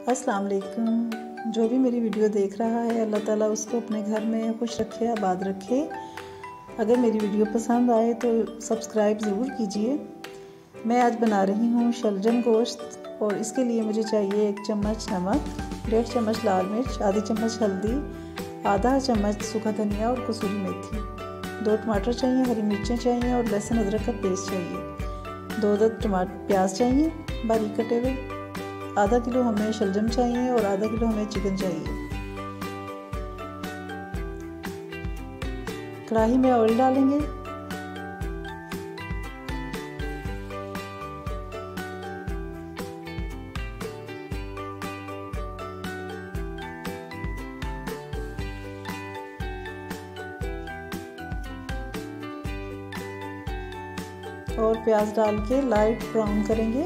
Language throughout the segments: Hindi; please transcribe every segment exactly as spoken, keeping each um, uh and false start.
अस्सलाम वालेकुम। जो भी मेरी वीडियो देख रहा है अल्लाह ताला उसको अपने घर में खुश रखे, आबाद रखे। अगर मेरी वीडियो पसंद आए तो सब्सक्राइब ज़रूर कीजिए। मैं आज बना रही हूँ शलजम गोश्त और इसके लिए मुझे चाहिए एक चम्मच नमक, डेढ़ चम्मच लाल मिर्च, आधी चम्मच हल्दी, आधा चम्मच सूखा धनिया और कसूरी मेथी, दो टमाटर चाहिए, हरी मिर्चें चाहिए और लहसुन अदरक का पेस्ट चाहिए, दो दो टमाटर प्याज चाहिए बारीक कटे हुए, आधा किलो हमें शलजम चाहिए और आधा किलो हमें चिकन चाहिए। कढ़ाई में ऑयल डालेंगे, और प्याज डाल के लाइट ब्राउन करेंगे।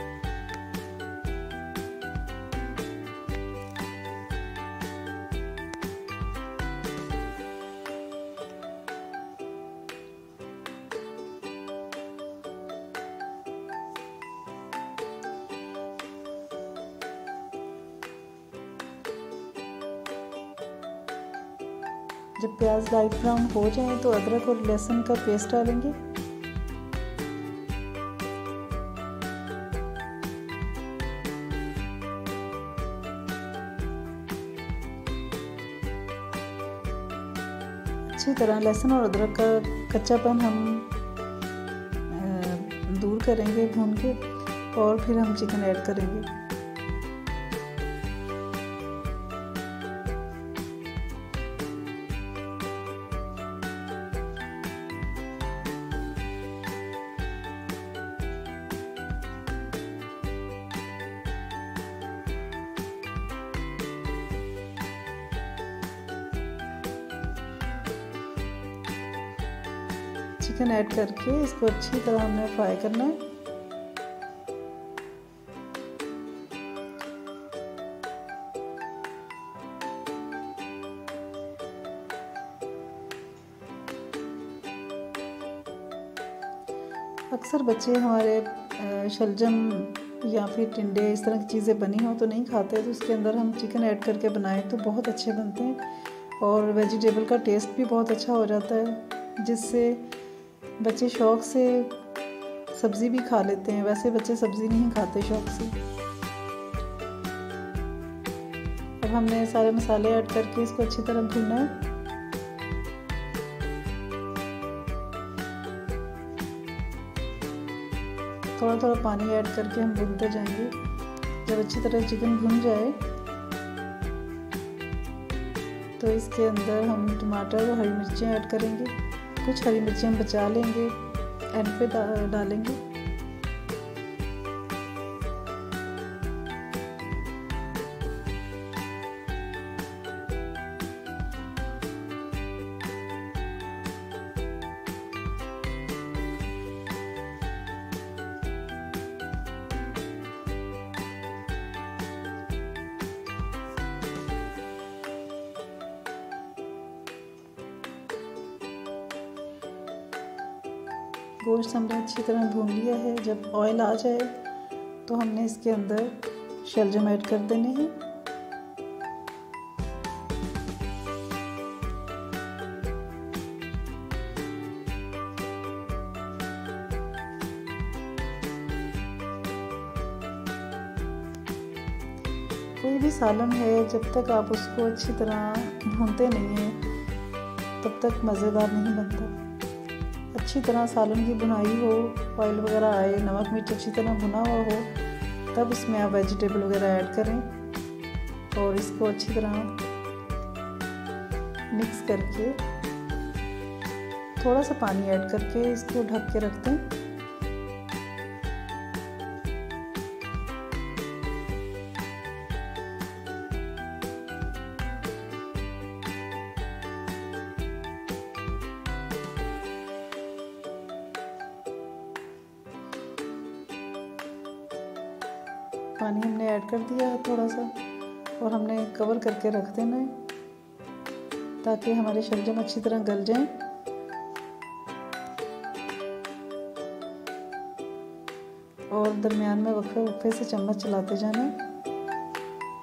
जब प्याज लाइट ब्राउन हो जाए तो अदरक और लहसुन का पेस्ट डालेंगे। अच्छी तरह लहसुन और अदरक का कच्चापन हम दूर करेंगे भून के, और फिर हम चिकन ऐड करेंगे। चिकन ऐड करके इसको अच्छी तरह हमने फ्राई करना है। अक्सर बच्चे हमारे शलजम या फिर टिंडे इस तरह की चीज़ें बनी हो तो नहीं खाते, तो उसके अंदर हम चिकन ऐड करके बनाएं तो बहुत अच्छे बनते हैं और वेजिटेबल का टेस्ट भी बहुत अच्छा हो जाता है, जिससे बच्चे शौक़ से सब्ज़ी भी खा लेते हैं। वैसे बच्चे सब्ज़ी नहीं खाते शौक़ से। अब हमने सारे मसाले ऐड करके इसको अच्छी तरह भूनना है। थोड़ा थोड़ा पानी ऐड करके हम भूनते जाएंगे। जब अच्छी तरह चिकन भून जाए तो इसके अंदर हम टमाटर और हरी मिर्चें ऐड करेंगे। कुछ हरी मिर्चें हम बचा लेंगे, एंड पे डालेंगे। गोश्त हमने अच्छी तरह भून लिया है। जब ऑयल आ जाए तो हमने इसके अंदर शलजम ऐड कर देने हैं। कोई भी सालन है, जब तक आप उसको अच्छी तरह भूनते नहीं हैं तब तक मज़ेदार नहीं बनता। अच्छी तरह सालन की बुनाई हो, ऑयल वगैरह आए, नमक मिर्च अच्छी तरह भुना हुआ हो, तब इसमें आप वेजिटेबल वगैरह ऐड करें और इसको अच्छी तरह मिक्स करके थोड़ा सा पानी ऐड करके इसको ढक के रख दें। पानी हमने ऐड कर दिया है थोड़ा सा, और हमने कवर करके रख देना है ताकि हमारे शलजम अच्छी तरह गल जाएं। और दरमियान में वक्फे वक्फे से चम्मच चलाते जाना।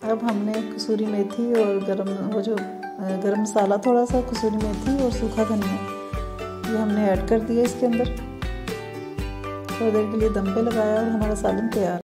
अब हमने कसूरी मेथी और गरम वो जो गरम मसाला, थोड़ा सा कसूरी मेथी और सूखा धनिया, ये हमने ऐड कर दिया इसके अंदर। थोड़ी देर के लिए दम पे लगाया और हमारा सालन तैयार।